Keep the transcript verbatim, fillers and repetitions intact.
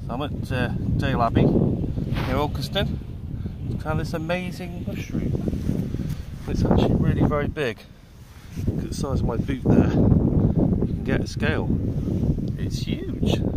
I'm at uh, Dale Abbey near Ilkeston. It's kind of this amazing mushroom. It's actually really very big. Look at the size of my boot there. You can get a scale. It's huge.